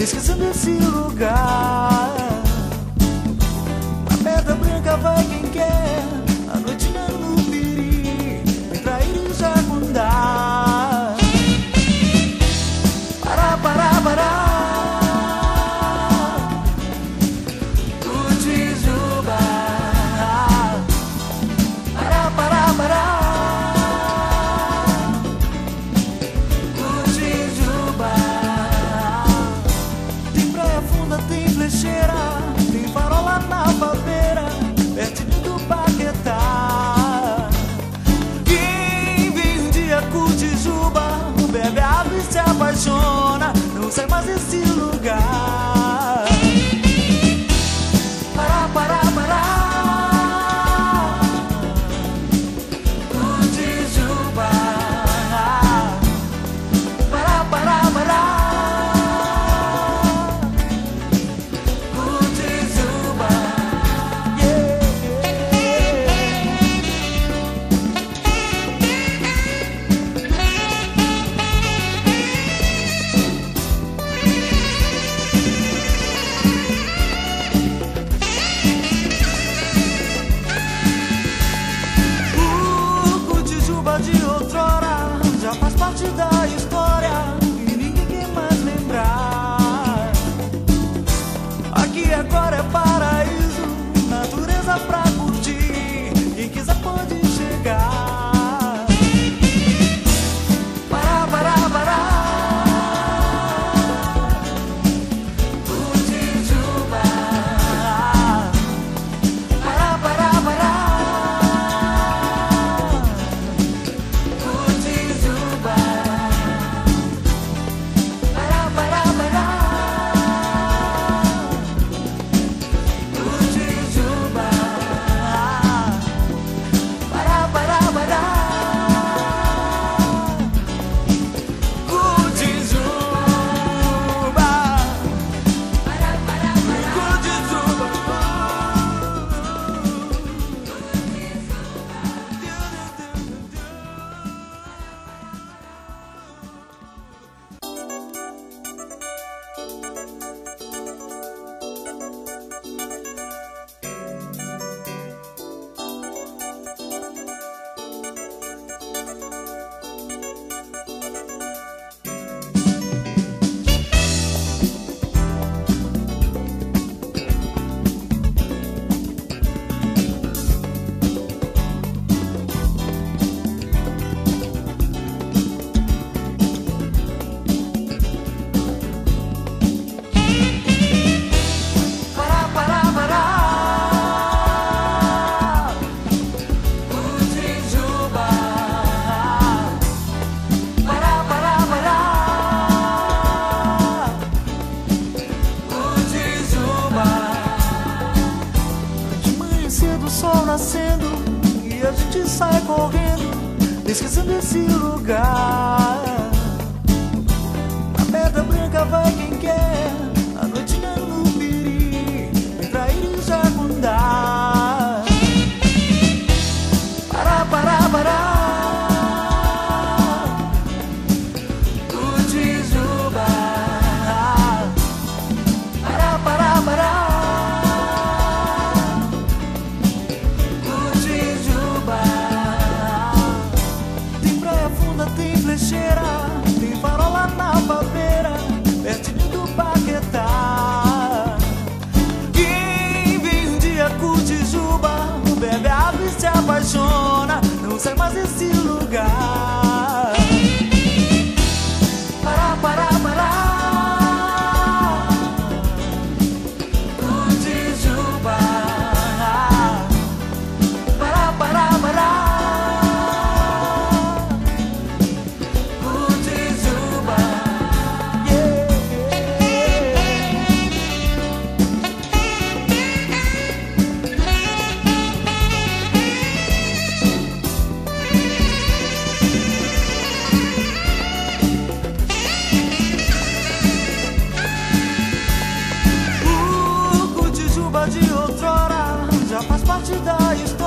esquecendo esse lugar. Na Pedra Branca vai quem quer, a noitinha no Piri, vem trair e Jacundá. Pará, pará, pará, Cotijuba. Pará, pará, pará, Cotijuba. Tem praia funda, tem flecheira, tem farola na palmeira, pertinho do Paquetá. Quem vem um dia Cotijuba, bebe água e se apaixona, não sai mais desse lugar. Pará, pará, pará, Cotijuba. Pará, pará, pará, Cotijuba. Yeah. Cotijuba de outrora já faz parte da história e ninguém quer mais lembrar. Aqui agora é paraíso, natureza pra curtir, quem quiser pode chegar. Pará, pará, pará, Cotijuba. Pará, pará, pará, Cotijuba. Pará, pará, pará, Cotijuba. Pará, pará, pará, Cotijuba. Pará, pará, pará, Cotijuba. Pará, pará, pará, Cotijuba. De manhã cedo o sol nascendo e a gente sai correndo, esquecendo esse lugar. Na Pedra Branca vai quem quer, a noitinha no Piri, vem trair e Jacundá. Pará, pará, pará, Cotijuba. Pará, pará, pará, Cotijuba. Tem praia funda, tem flecheira, tem farola na palmeira, pertinho do Paquetá. Quem vem um dia Cotijuba, bebe água e se apaixona, não sai mais desse lugar. Pará, pará, pará, Cotijuba. Pará, pará, pará, Cotijuba. Yeah. Cotijuba de outrora já faz parte da história.